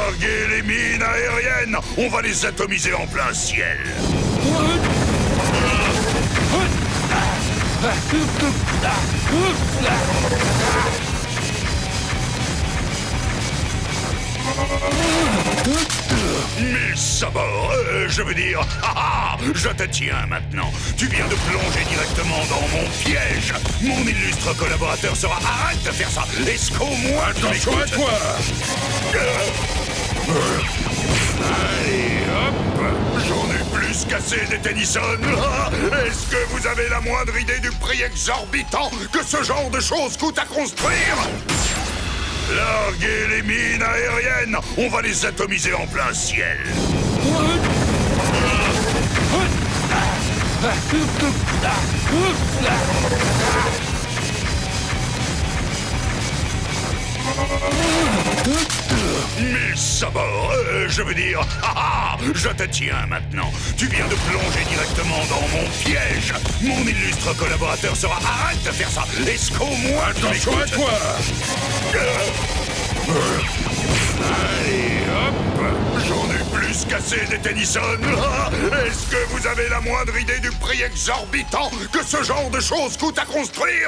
Larguez les mines aériennes! On va les atomiser en plein ciel! Mille sabords, je veux dire, je te tiens maintenant. Tu viens de plonger directement dans mon piège. Mon illustre collaborateur sera... Arrête de faire ça! Est-ce qu'au moins... Attention à toi! Allez, hop! J'en ai plus qu'assez des Tennyson. Est-ce que vous avez la moindre idée du prix exorbitant que ce genre de choses coûte à construire? Larguez les mines aériennes! On va les atomiser en plein ciel! Mille sabords, je veux dire, je te tiens maintenant. Tu viens de plonger directement dans mon piège. Mon illustre collaborateur sera... Arrête de faire ça! Est-ce qu'au moins... Attention à toi! Allez, hop! J'en ai plus qu'assez des Tennyson. Est-ce que vous avez la moindre idée du prix exorbitant que ce genre de choses coûte à construire?